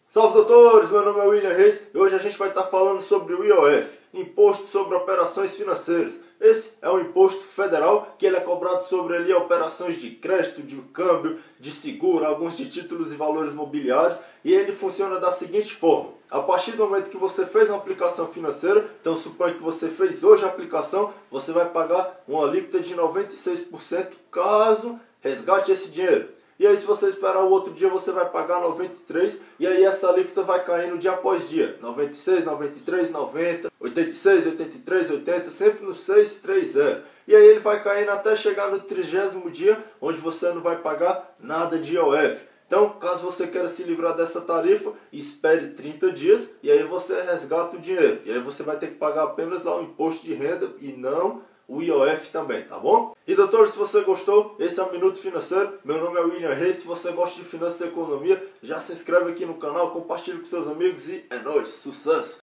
Salve doutores, meu nome é William Reis e hoje a gente vai estar falando sobre o IOF, Imposto sobre Operações Financeiras. Esse é um imposto federal que ele é cobrado sobre ali operações de crédito, de câmbio, de seguro, alguns de títulos e valores mobiliários, e ele funciona da seguinte forma. A partir do momento que você fez uma aplicação financeira, então suponha que você fez hoje a aplicação, você vai pagar uma alíquota de 96% caso resgate esse dinheiro. E aí se você esperar o outro dia você vai pagar 93%, e aí essa alíquota vai caindo dia após dia. 96, 93, 90, 86, 83, 80, sempre no 630. E aí ele vai caindo até chegar no 30º dia, onde você não vai pagar nada de IOF. Então, caso você queira se livrar dessa tarifa, espere 30 dias e aí você resgata o dinheiro. E aí você vai ter que pagar apenas lá o imposto de renda e não o IOF também, tá bom? E doutor, se você gostou, esse é o Minuto Financeiro. Meu nome é William Reis. Se você gosta de finanças e economia, já se inscreve aqui no canal, compartilhe com seus amigos e é nóis, sucesso!